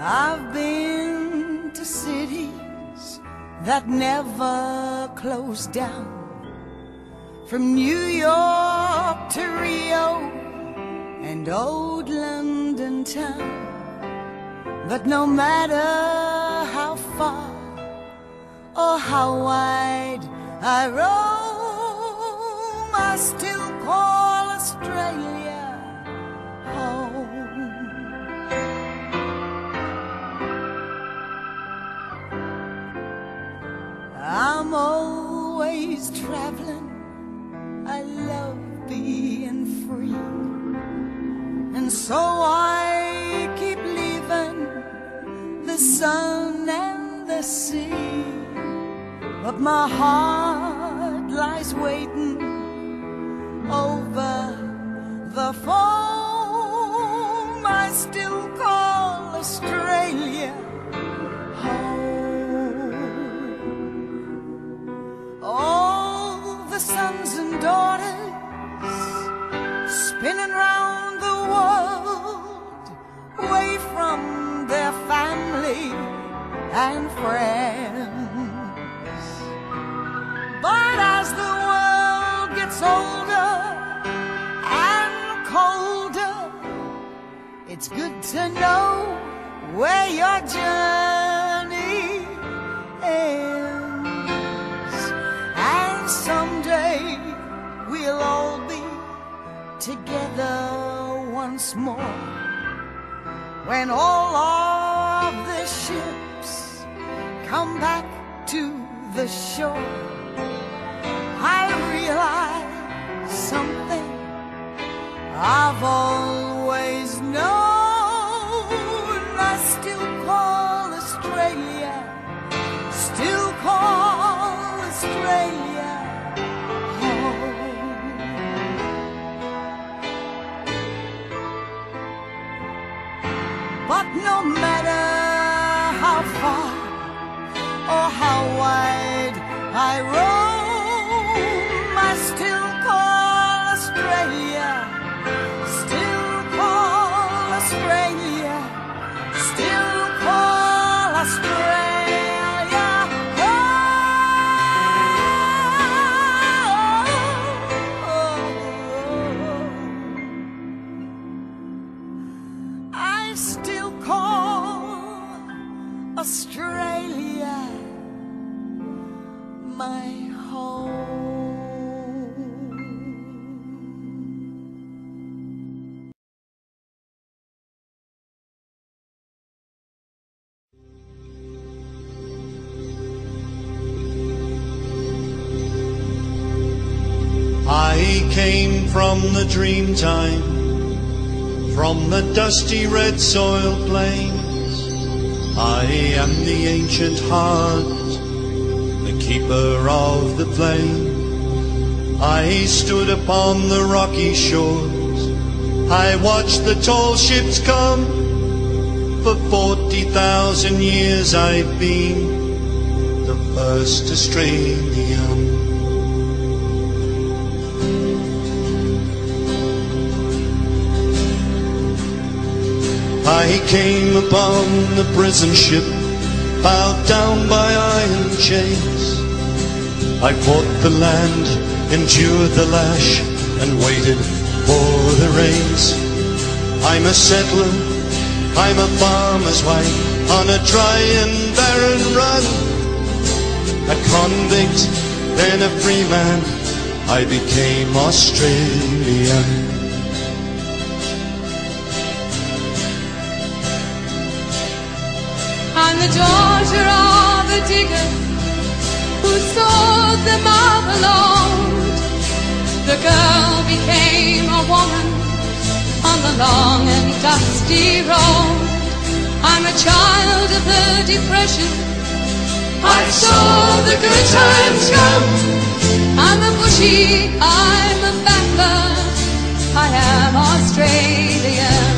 I've been to cities that never closed down, from New York to Rio and old London town. But no matter how far or how wide I roam, I still call Australia home. I'm always traveling, I love being free, and so I keep leaving the sun and the sea. But my heart lies waiting over the foam. I still call Australia home. All the sons and daughters spinning round the world, away from their family and friends. But as the world gets older and colder, it's good to know where your journey ends. And someday we'll all be together once more, when all of the ships come back to the shore. I realize something I've always known. I still call Australia, still call Australia home. But no matter how far or how wide I roam, I still call Australia, still call Australia, still call Australia home. I still call Australia my home. I came from the dream time, from the dusty red soil plains. I am the ancient heart, the keeper of the plain. I stood upon the rocky shores, I watched the tall ships come. For 40,000 years I've been the first Australian. I came upon the prison ship, bowed down by iron chains. I fought the land, endured the lash, and waited for the rains. I'm a settler, I'm a farmer's wife, on a dry and barren run. A convict, then a free man, I became Australian. I'm the daughter of a digger who sawed the marble old. The girl became a woman on the long and dusty road. I'm a child of the Depression, I saw the good times come. I'm a bushy, I'm a battler, I am Australian.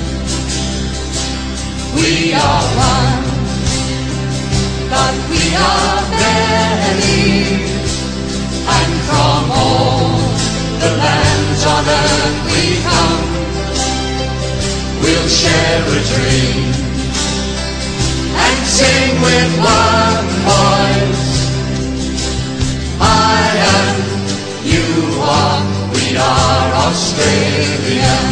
We are one, but we are many, and from all the lands on earth we come. We'll share a dream sing with one voice. I am, you are, we are Australian.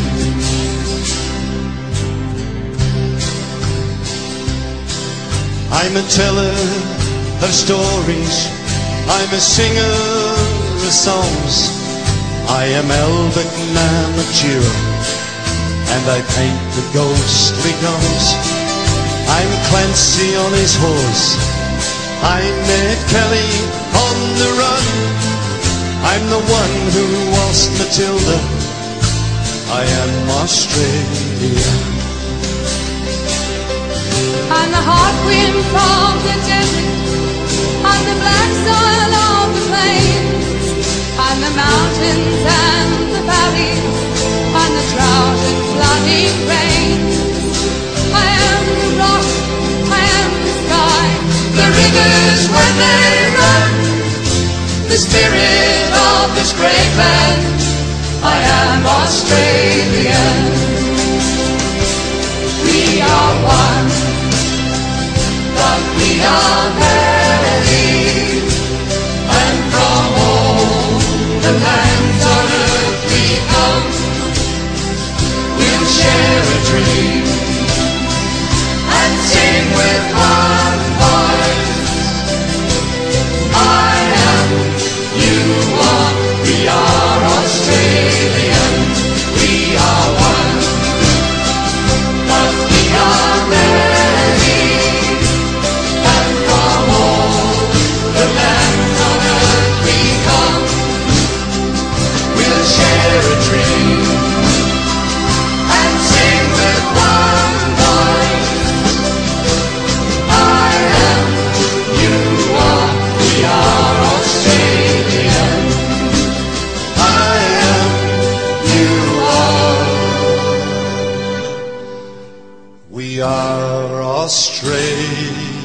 I'm a teller of stories, I'm a singer of songs. I am Elvic Namatjira, and I paint the ghostly guns. I'm Clancy on his horse, I'm Ned Kelly on the run. I'm the one who lost Matilda, I am Australia. I'm the hot wind from the desert, I'm the black soil of the plains, I'm the mountains and the valleys, I'm the drought and flooding rain. I am the rock, I am the sky, the rivers when they run, the spirit of this great land. I am Australian. We are one, but we are many, and from all the lands on earth we come. We'll share a dream and sing with one voice. I am, you are, we are Australian. We are one, but we are many, and from all the lands on earth we come. We'll share a dream and sing with one voice. I am, you are, we are Australian. I am, you are, we are Australian.